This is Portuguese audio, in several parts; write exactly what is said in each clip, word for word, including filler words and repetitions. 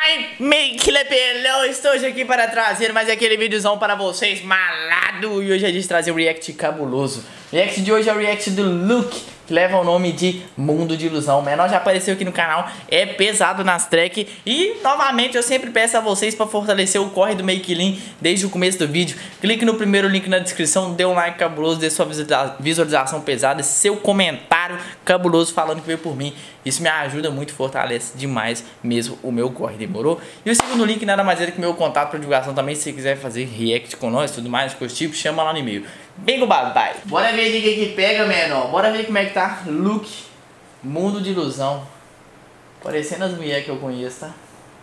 Ai, make lepelão, estou hoje aqui para trazer mais aquele videozão para vocês, malado. E hoje é dia de trazer o react cabuloso. O react de hoje é o react do Luke, que leva o nome de Mundo de Ilusão. O menor já apareceu aqui no canal, é pesado nas tracks. E novamente eu sempre peço a vocês para fortalecer o corre do Make Lean desde o começo do vídeo. Clique no primeiro link na descrição, dê um like cabuloso, dê sua visualização pesada, seu comentário cabuloso falando que veio por mim. Isso me ajuda muito, fortalece demais mesmo o meu corre, demorou? E o segundo link nada mais é do que meu contato para divulgação também, se você quiser fazer react com nós, tudo mais, coisa tipo, chama lá no e-mail. Vem com o babai. Bora ver o que que pega, menor. Bora ver como é que tá Luke, Mundo de Ilusão. Parecendo as mulheres que eu conheço, tá?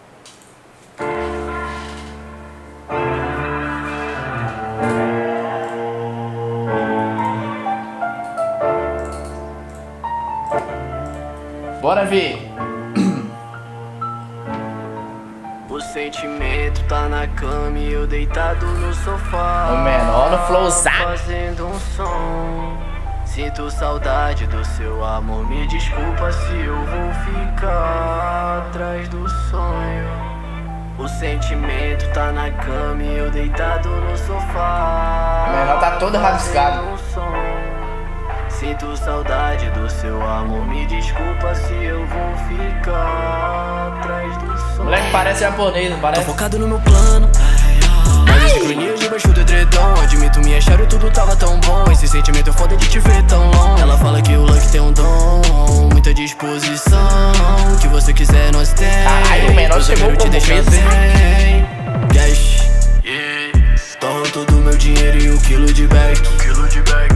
Bora ver. O sentimento tá na cama e eu deitado no sofá. O menor no flowzado, fazendo um som. Sinto saudade do seu amor. Me desculpa se eu vou ficar atrás do sonho. O sentimento tá na cama e eu deitado no sofá. O menor tá todo rabiscado. Sinto saudade do seu amor. Me desculpa se eu vou ficar atrás do sonho. Moleque parece japonês, não parece? Tô focado no meu plano. Várias sincronias debaixo do edredom. Admito, me acharam, tudo tava tão bom. Esse sentimento é foda de te ver tão longe. Ela fala que o Luck tem um dom, muita disposição. O que você quiser nós tem. Ai, o menor chegou te deixa bem. Cash, yeah. Torro todo meu dinheiro e um quilo de back. Um quilo de back.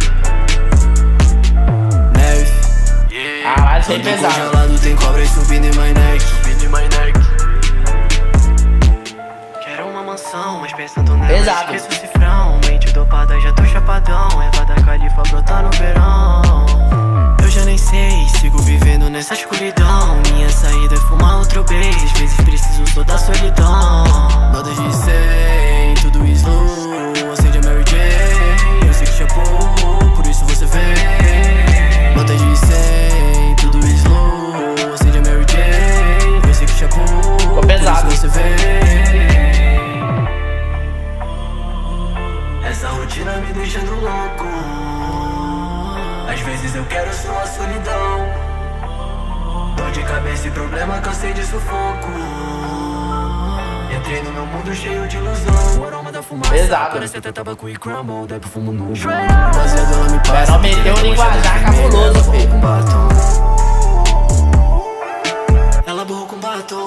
Neve, yeah. Ah, achei pesado. Congelado, tem cobra subindo em my neck. Subindo em my neck. Mas pensando nela, pesado. Esqueço o cifrão. Mente dopada, já tô chapadão. Erva da califa brotar no verão. Eu já nem sei, sigo vivendo nessa escuridão. Minha saída é fumar outro beijo. Às vezes preciso só da solidão. Notas de cem, tudo slow. Acende a Mary Jane. Eu sei que chapou, por isso você vem. Notas de cem, tudo slow. Acende a Mary Jane. Eu sei que chapou, por pesado. isso você vem. Essa rotina me deixando louco. Às vezes eu quero só a solidão. Dor de cabeça e problema, cansei de sufoco. Entrei no meu mundo cheio de ilusão. O aroma da fumaça pesado. Parece até tabaco e crumble. Deve fumo no Menor meteu um linguajar cabuloso, filho. Ela borrou com batom.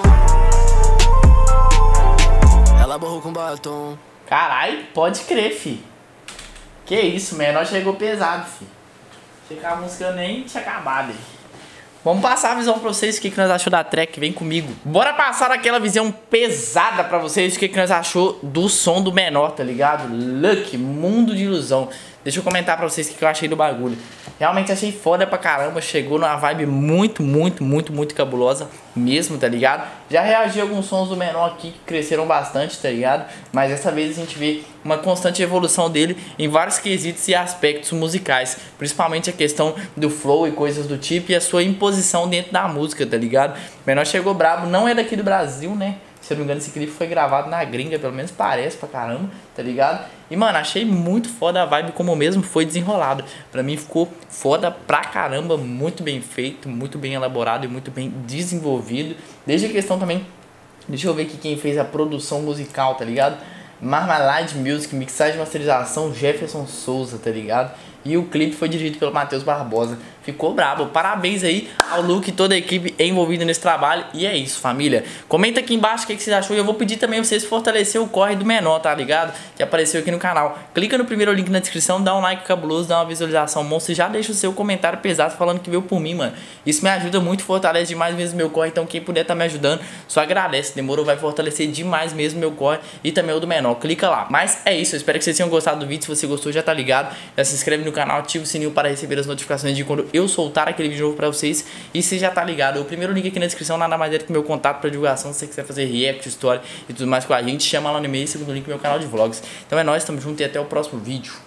Ela borrou com batom. Carai, pode crer, fi. Que isso, menor chegou pesado, fi. Achei que a música nem tinha acabado aí. Vamos passar a visão pra vocês, o que, que nós achou da track, vem comigo. Bora passar aquela visão pesada pra vocês, o que, que nós achou do som do menor, tá ligado? Luck, Mundo de Ilusão. Deixa eu comentar pra vocês o que, que eu achei do bagulho. Realmente achei foda pra caramba, chegou numa vibe muito, muito, muito, muito cabulosa mesmo, tá ligado? Já reagi a alguns sons do menor aqui que cresceram bastante, tá ligado? Mas dessa vez a gente vê uma constante evolução dele em vários quesitos e aspectos musicais. Principalmente a questão do flow e coisas do tipo e a sua imposição dentro da música, tá ligado? O menor chegou brabo, não é daqui do Brasil, né? Se eu não me engano, esse clipe foi gravado na gringa, pelo menos parece pra caramba, tá ligado? E, mano, achei muito foda a vibe como mesmo foi desenrolado. Pra mim ficou foda pra caramba, muito bem feito, muito bem elaborado e muito bem desenvolvido. Desde a questão também, deixa eu ver aqui quem fez a produção musical, tá ligado? Marmalade Music, mixagem e masterização Jefferson Souza, tá ligado? E o clipe foi dirigido pelo Matheus Barbosa. Ficou brabo. Parabéns aí ao Luke e toda a equipe envolvida nesse trabalho. E é isso, família. Comenta aqui embaixo o que, que vocês achou. E eu vou pedir também pra vocês fortalecer o corre do menor, tá ligado? Que apareceu aqui no canal. Clica no primeiro link na descrição, dá um like cabuloso, dá uma visualização monstro. E já deixa o seu comentário pesado falando que veio por mim, mano. Isso me ajuda muito, fortalece demais mesmo meu corre. Então quem puder tá me ajudando, só agradece. Demorou, vai fortalecer demais mesmo meu corre e também o do menor. Clica lá. Mas é isso, eu espero que vocês tenham gostado do vídeo. Se você gostou, já tá ligado. Já se inscreve no canal, ativa o sininho para receber as notificações de quando eu soltar aquele vídeo novo pra vocês. E você já tá ligado, o primeiro link aqui na descrição nada mais é do que meu contato pra divulgação. Se você quiser fazer react, história e tudo mais com a gente, chama lá no e-mail. Segundo link, meu canal de vlogs. Então é nóis, tamo junto e até o próximo vídeo.